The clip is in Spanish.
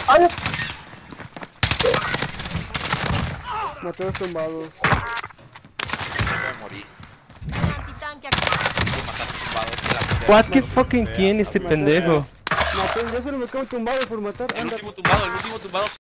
¡Ay! Maté a los tumbados. Voy a morir. Antitanque acá. Tú mataste tumbado, que la puta. What the fucking quién este pendejo. Maté, yo solo me quedo tumbado por matar. El Anda. último tumbado.